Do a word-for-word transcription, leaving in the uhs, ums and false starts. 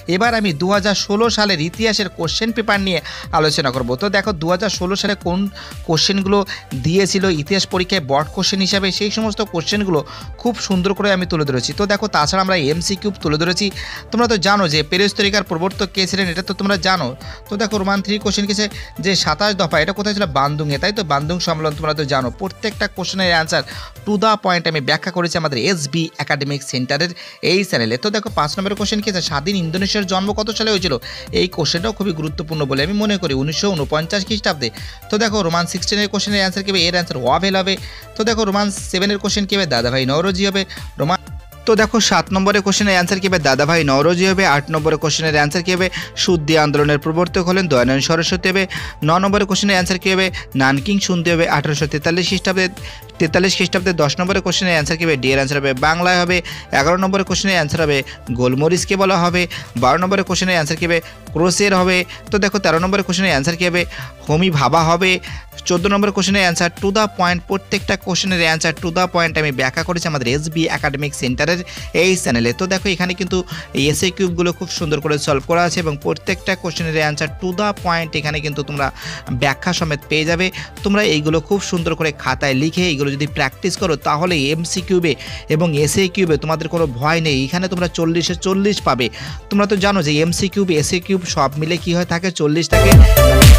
এবার আমি দু হাজার ষোলো সালের ইতিহাসের কোশ্চেন পেপার নিয়ে আলোচনা করব। তো দেখো দু হাজার ষোলো সালে কোন কোশ্চেনগুলো দিয়েছিল ইতিহাস পরীক্ষায় বড় কোশ্চেন হিসাবে, সেই সমস্ত কোশ্চেনগুলো খুব সুন্দর করে আমি তুলে ধরেছি। তো দেখো তাছাড়া আমরা এমসিকিউ তুলে ধরেছি। তোমরা তো জানো যে পেরেস্তেরিকার প্রবর্তক কে ছিলেন, এটা তো তোমরা জানো। তো দেখো রোমান থ্রি কোশ্চেন কেছে যে সাতাশ দফা, এটা কোথায় ছিল? বান্দুংয়ে, তাই তো? বান্দুং সম্মেলন তোমরা তো জানো। প্রত্যেকটা কোশ্চেনের অ্যান্সার টু দ্য পয়েন্ট আমি ব্যাখ্যা করেছি আমাদের এসবি একাডেমিক সেন্টারের এই চ্যানেলে। তো দেখো পাঁচ নম্বরের কোশ্চেন কি আছে? স্বাধীন ইন্দোনেশিয়ার জন্ম কত সালে হয়েছিল? এই কোশ্চেনটাও খুবই গুরুত্বপূর্ণ বলে আমি মনে করি, উনিশশো উনপঞ্চাশ খ্রিস্টাব্দে। তো দেখো রোমান সিক্সটিনের কোশ্চেনের অ্যান্সার কী হবে? এর অ্যান্সার ওয়াভেল হবে। তো দেখো রোমান সেভেনের কোশ্চেন কী হবে? দাদাভাই নওরোজি হবে। রোমান তো দেখো সাত নম্বরের কোশ্চেনের অ্যান্সার কী হবে? দাদাভাই নওরোজি হবে। আট নম্বরের কোশ্চেনের অ্যান্সার কী হবে? সুদ্দি আন্দোলনের প্রবর্তক হলেন দয়ানন্দ সরস্বতী হবে। ন নম্বরের কোশ্চেনের অ্যান্সার কী হবে? নানকিং সন্ধি হবে আঠারোশো তেতাল্লিশ খ্রিস্টাব্দে তেতাল্লিশ খ্রিস্টাব্দে। দশ নম্বরের কোশ্চেনের অ্যান্সার কী হবে? ডি এর অ্যান্সার হবে বাংলায় হবে। এগারো নম্বরের কোশ্চেনের অ্যান্সার হবে গোলমরিচকে বলা হবে। বারো নম্বরের কোশ্চেনের অ্যান্সার কী হবে? ক্রোসের হবে। তো দেখো তেরো নম্বরের কোশ্চেনের অ্যান্সার কী হবে? হোমি ভাবা হবে। চোদ্দো নম্বর কোশ্চেনের অ্যান্সার টু দ্য পয়েন্ট, প্রত্যেকটা কোশ্চেনের অ্যান্সার টু দ্য পয়েন্ট আমি ব্যাখ্যা করেছি আমাদের এসবি একাডেমিক সেন্টারের এই চ্যানেলে। তো দেখো এখানে কিন্তু এসএ কিউবগুলো খুব সুন্দর করে সলভ করা আছে এবং প্রত্যেকটা কোশ্চেনের অ্যান্সার টু দ্য পয়েন্ট এখানে কিন্তু তোমরা ব্যাখ্যা সমেত পেয়ে যাবে। তোমরা এইগুলো খুব সুন্দর করে খাতায় লিখে এইগুলো যদি প্র্যাকটিস করো তাহলে এমসি কিউবে এবং এসএ কিউবে তোমাদের কোনো ভয় নেই। এখানে তোমরা চল্লিশে চল্লিশ পাবে। তোমরা তো জানো যে এমসি কিউব এসএ কিউব সব মিলে কী হয় থাকে? চল্লিশ থাকে।